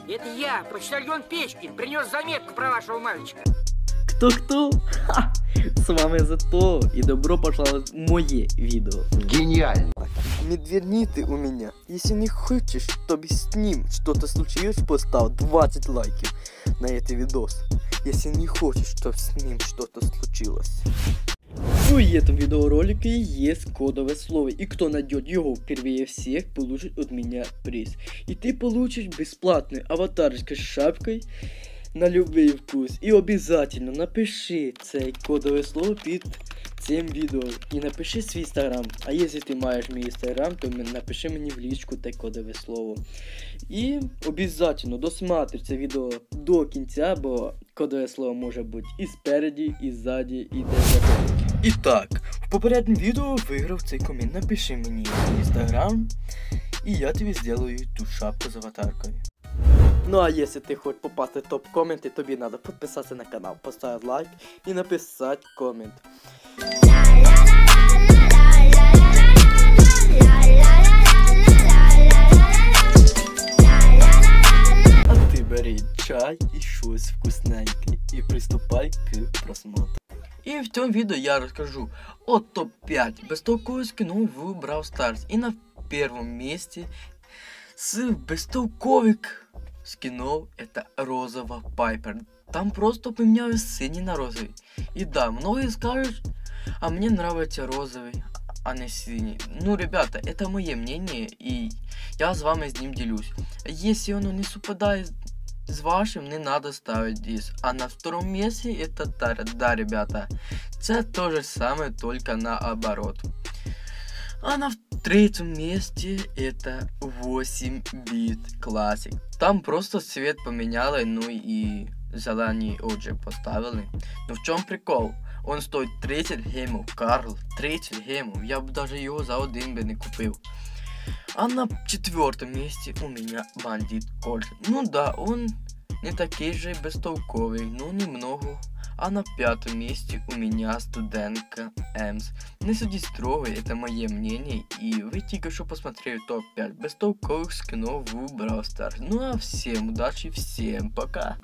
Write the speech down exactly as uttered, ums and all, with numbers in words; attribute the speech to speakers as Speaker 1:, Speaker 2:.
Speaker 1: Это я, почтальон Печкин, принес заметку про вашего мальчика.
Speaker 2: Кто-кто? Ха! С вами Зато, и добро пожаловать в мое видео.
Speaker 3: Гениально.
Speaker 4: Медверни ты у меня. Если не хочешь, чтобы с ним что-то случилось, поставь двадцать лайков на этот видос. Если не хочешь, чтобы с ним что-то случилось.
Speaker 2: Ну и в этом видеоролике есть кодовое слово, и кто найдет его впервые всех, получит от меня приз. И ты получишь бесплатную аватарочку с шапкой на любой вкус. І обязательно напиши це кодове слово під цим відео. І напиши свій інстаграм. А якщо ти маєш мій інстаграм, то напиши мені в лічку те кодове слово. І обязательно досмотри це відео до кінця, бо кодове слово може бути і спереді, і ззаді, і де. І так, в попередньому відео виграв цей комент. Напиши мені в інстаграм, і я тобі зроблю ту шапку з аватаркою. Ну а если ты хочешь попасть в топ-комменты, тобі надо подписаться на канал, поставить лайк и написать коммент. А ты бери чай и щось вкусненькое и приступай к просмотру. И в этом видео я расскажу о топ пять бестолковых скинов в Brawl Stars. И на первом месте с бестолковых скинов это розовая Пайпер. Там просто поменяю синий на розовый. И да, многие скажут, а мне нравится розовый, а не синий. Ну, ребята, это мое мнение, и я с вами с ним делюсь. Если оно не совпадает с вашим, не надо ставить дис. А на втором месте это да, да, ребята, это то же самое, только наоборот. А на третьем месте это восемь бит Classic. Там просто цвет поменяли, ну и зеленый отжиг поставили. Но в чем прикол? Он стоит тридцать гемов, Карл, тридцать гемов. Я бы даже его за один бы не купил. А на четвертом месте у меня бандит Кольт. Ну да, он не такой же бестолковый, но немного. А на пятом месте у меня студентка Эмс. Не судите строго, это мое мнение. И вы только что посмотрели топ пять бестолковых скинов в Brawl Stars. Ну а всем удачи, всем пока.